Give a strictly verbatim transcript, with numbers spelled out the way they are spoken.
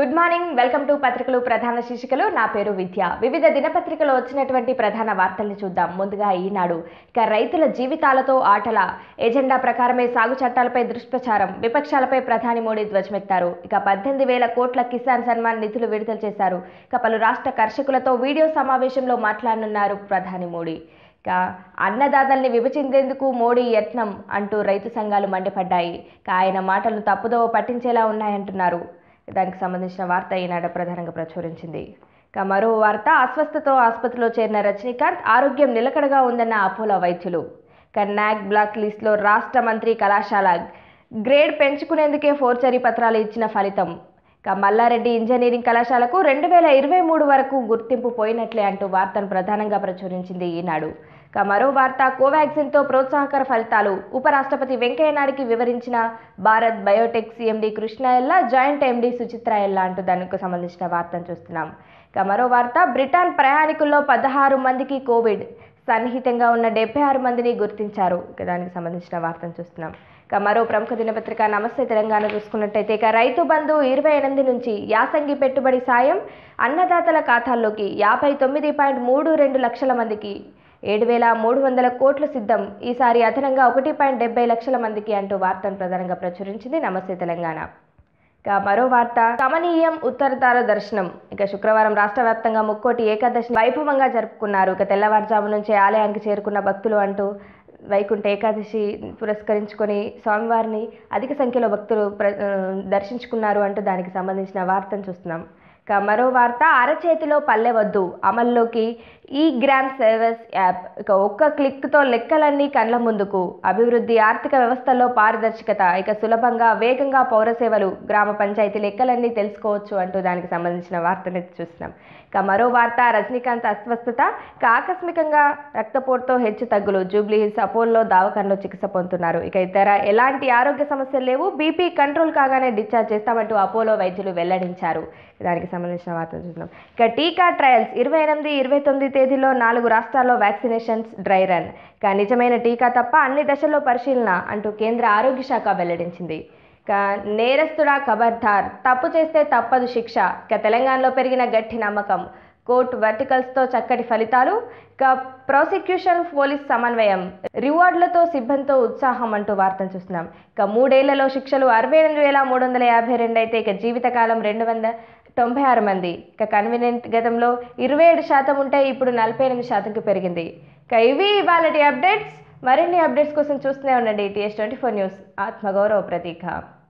Good morning welcome to పత్రికలు ప్రధాన శీర్షికలు నా పేరు విద్య వివిధ దినపత్రికలో వచ్చినటువంటి ప్రధాన వార్తల్ని చూద్దాం. ముందుగా ఈనాడు ఇక రైతుల జీవితాలతో ఆటల ఎజెండా ప్రకారమే సాగు చట్టాలపై దుష్ప్రచారం విపక్షాలపై ప్రధాని మోడీ ధ్వజమెత్తారు. ఇక పద్దెనిమిది వేల కోట్ల కిసాన్ సన్మాన్ నిధులు విడుదల చేశారు. ఇక పలు రాష్ట్ర కర్షకులతో వీడియో సమావేశంలో మాట్లాడనున్నారు ప్రధాని మోడీ. ఇక అన్నదాతల్ని విభజించేందుకు మోడీ యత్నం అంటూ రైతు సంఘాలు మండిపడ్డాయి. ఇక ఆయన మాటలు తప్పుదోవ పట్టించేలా ఉన్నాయంటున్నారు. దానికి సంబంధించిన వార్త ఈనాడు ప్రధానంగా ప్రచురించింది. ఇక మరో వార్త అస్వస్థతో ఆసుపత్రిలో చేరిన రజనీకాంత్ ఆరోగ్యం నిలకడగా ఉందన్న అపోలో వైద్యులు. ఇక నాగ్ బ్లాక్ లిస్టులో రాష్ట్ర మంత్రి కళాశాల గ్రేడ్ పెంచుకునేందుకే ఫోర్జరీ పత్రాలు ఇచ్చిన ఫలితం. ఇక మల్లారెడ్డి ఇంజనీరింగ్ కళాశాలకు రెండు వేల ఇరవై మూడు వరకు గుర్తింపు పోయినట్లే అంటూ వార్తను ప్రధానంగా ప్రచురించింది ఈనాడు. ఇక మరో వార్త కోవాక్సిన్తో ప్రోత్సాహకర ఫలితాలు ఉపరాష్ట్రపతి వెంకయ్యనాయుడికి వివరించిన భారత్ బయోటెక్ సిఎండి కృష్ణ ఎల్లా జాయింట్ ఎండి సుచిత్ర ఎల్లా అంటూ దానికి సంబంధించిన వార్తను చూస్తున్నాం. ఇక మరో వార్త బ్రిటన్ ప్రయాణికుల్లో పదహారు మందికి కోవిడ్ సన్నిహితంగా ఉన్న డెబ్బై ఆరు మందిని గుర్తించారు. ఇక దానికి సంబంధించిన వార్తను చూస్తున్నాం. ఇక మరో ప్రముఖ దినపత్రిక నమస్తే తెలంగాణ చూసుకున్నట్టయితే ఇక రైతు బంధు ఇరవై ఎనిమిది నుంచి యాసంగి పెట్టుబడి సాయం అన్నదాతల ఖాతాల్లోకి యాభై తొమ్మిది పాయింట్ మూడు రెండు లక్షల మందికి ఏడు వేల మూడు వందల కోట్లు సిద్ధం. ఈసారి అదనంగా ఒకటి పాయింట్ డెబ్బై లక్షల మందికి అంటూ వార్తను ప్రధానంగా ప్రచురించింది నమస్తే తెలంగాణ. ఇక మరో వార్త కమనీయం ఉత్తరతార దర్శనం. ఇక శుక్రవారం రాష్ట్ర వ్యాప్తంగా ముక్కోటి ఏకాదశి వైభవంగా జరుపుకున్నారు. ఇక తెల్లవారుజాము నుంచే ఆలయానికి చేరుకున్న భక్తులు అంటూ వైకుంఠ ఏకాదశి పురస్కరించుకొని స్వామివారిని అధిక సంఖ్యలో భక్తులు ప్ర దర్శించుకున్నారు అంటూ దానికి సంబంధించిన వార్తను చూస్తున్నాం. ఇక మరో వార్త అరచేతిలో పల్లె వద్దు అమల్లోకి ఈ గ్రామ్ సర్వీస్ యాప్. ఇక ఒక్క క్లిక్తో లెక్కలన్నీ కళ్ళ ముందుకు అభివృద్ధి ఆర్థిక వ్యవస్థల్లో పారదర్శకత ఇక సులభంగా వేగంగా పౌర సేవలు గ్రామ పంచాయతీ లెక్కలన్నీ తెలుసుకోవచ్చు అంటూ దానికి సంబంధించిన వార్తను చూస్తున్నాం. ఇక మరో వార్త రజనీకాంత్ అస్వస్థత ఇక ఆకస్మికంగా రక్తపోటుతో హెచ్చు తగ్గులు జూబ్లీ హిల్స్ అపోలో దవాఖానలో చికిత్స పొందుతున్నారు. ఇక ఇతర ఎలాంటి ఆరోగ్య సమస్యలు లేవు బీపీ కంట్రోల్ కాగానే డిశ్చార్జ్ చేస్తామంటూ అపోలో వైద్యులు వెల్లడించారు. దానికి సంబంధించిన వార్తలు చూస్తున్నాం. ఇక టీకా ట్రయల్స్ ఇరవై ఎనిమిది ఇరవై తొమ్మిది తేదీలో నాలుగు రాష్ట్రాల్లో వ్యాక్సినేషన్స్ డ్రై రన్. ఇక నిజమైన టీకా తప్ప అన్ని దశల్లో పరిశీలన అంటూ కేంద్ర ఆరోగ్య శాఖ వెల్లడించింది. ఇక నేరస్తుడా ఖబర్దార్ తప్పు చేస్తే తప్పదు శిక్ష. ఇక తెలంగాణలో పెరిగిన గట్టి నమ్మకం కోర్టు వర్టికల్స్తో చక్కటి ఫలితాలు. ఇక ప్రాసిక్యూషన్ పోలీస్ సమన్వయం రివార్డులతో సిబ్బందితో ఉత్సాహం అంటూ వార్తను చూస్తున్నాం. ఇక మూడేళ్లలో శిక్షలు అరవై ఎనిమిది వేల మూడు వందల యాభై రెండు అయితే ఇక జీవితకాలం రెండు వందల తొంభై ఆరు మంది. ఇక కన్వీనియంట్ గతంలో ఇరవై ఏడు శాతం ఉంటే ఇప్పుడు నలభై ఎనిమిది శాతంకి పెరిగింది. ఇక ఇవి ఇవాళటి అప్డేట్స్. మరిన్ని అప్డేట్స్ కోసం చూస్తూనే ఉండండి టీఎస్ ట్వంటీ ఫోర్ న్యూస్ ఆత్మగౌరవ ప్రతీక.